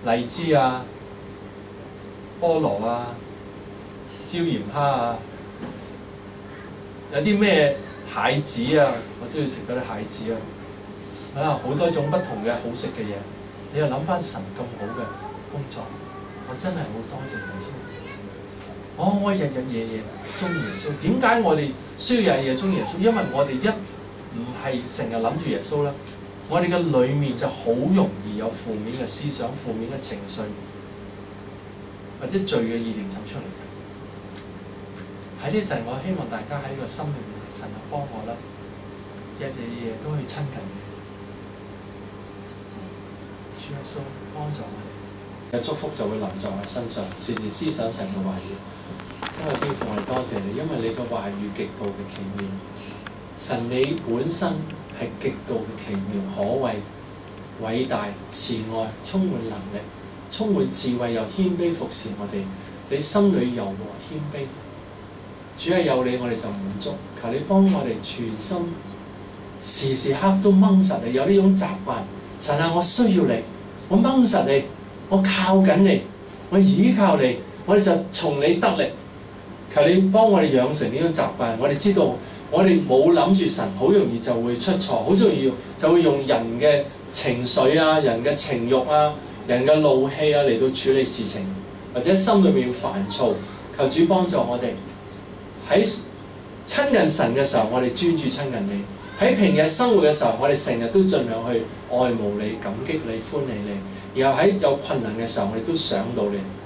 荔枝啊、菠蘿啊、椒鹽蝦啊，有啲咩蟹子啊，我中意食嗰啲蟹子啊，啊好多種不同嘅好食嘅嘢，你又諗翻神咁好嘅工作，我真係好多謝你先。哦，我日日夜夜中意耶穌，點解我哋需要日日夜中意耶穌？因為我哋一唔係成日諗住耶穌啦，我哋嘅裡面就好容易有負面嘅思想、負面嘅情緒，或者罪嘅意念走出嚟。喺呢陣，我希望大家喺個心裏面，神啊幫我啦，日日夜夜都去親近你，主耶穌幫助我哋，嘅祝福就會臨在我身上，時時思想神嘅話語。因為天父，我哋多謝你，因為你嘅話語極度嘅奇妙，神你本身係極度嘅奇妙、可畏、偉大、慈愛、充滿能力、充滿智慧又謙卑服侍我哋。你心裏柔和謙卑，主係有你，我哋就滿足。求你幫我哋全心時時刻都掹實你，有呢種習慣。神啊，我需要你，我掹實你，我靠緊你，我倚靠你，我哋就從你得力。求你幫我哋養成呢種習慣。我哋知道，我哋冇諗住神，好容易就會出錯，好容易就會用人嘅情緒啊、人嘅情慾啊、人嘅怒氣啊嚟到處理事情，或者心裏面要煩躁。求主幫助我哋喺親近神嘅時候，我哋專注親近你；喺平日生活嘅時候，我哋成日都盡量去愛慕你、感激你、歡喜你。然後喺有困難嘅時候，我哋都想到你。